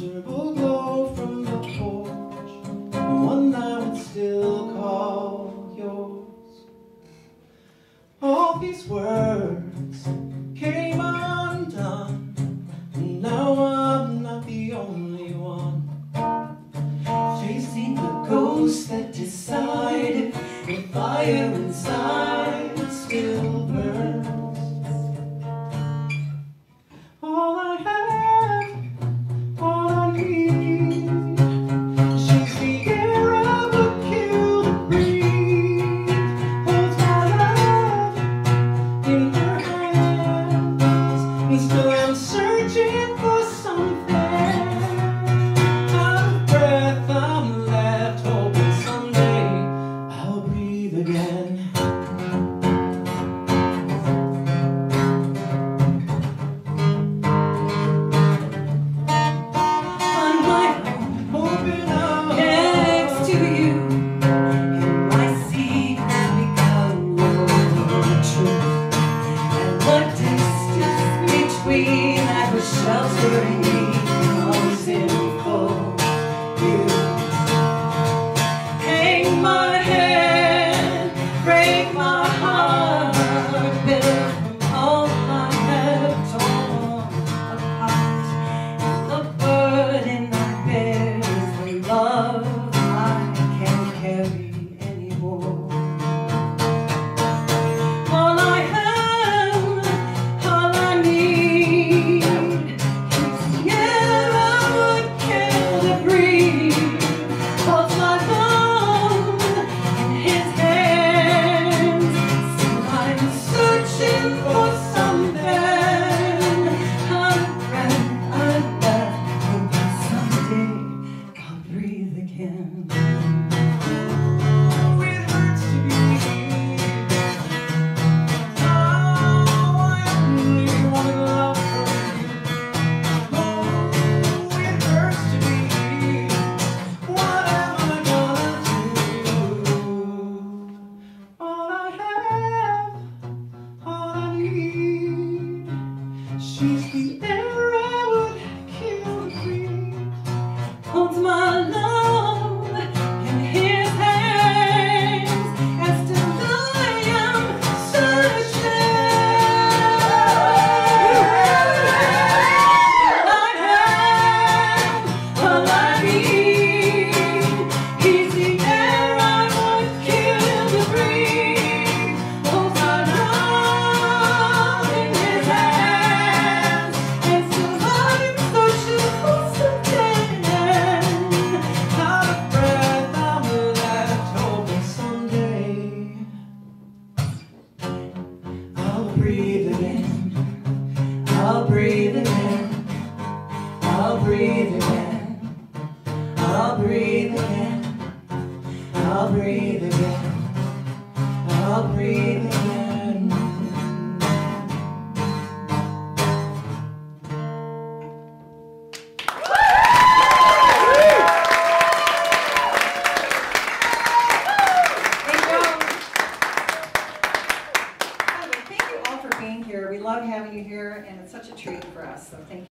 comfortable glow from the porch, one I would still call yours. All these words came undone, and now I'm not the only one facing the ghost that decided the fire inside still burns. All I have, all I need, she's the air I would kill to breathe, holds my love in her hands, and still I'm searching for something. Out of breath, I'm left hoping someday I'll breathe again. Sheltering me, always in full view. Hang my head, break my heart, build all I have torn apart. And the burden I bear is the love I can't carry anymore. All I have, all I need, she's the air I would kill to breathe, holds my love in his hands, and still I am searching. All I need, he's the air I would kill to breathe, holds my love in his hands. I'll breathe again, I'll breathe again, I'll breathe again, I'll breathe again, I'll breathe again. Thank you all for being here. We love having you here, and it's such a treat for us, so thank you.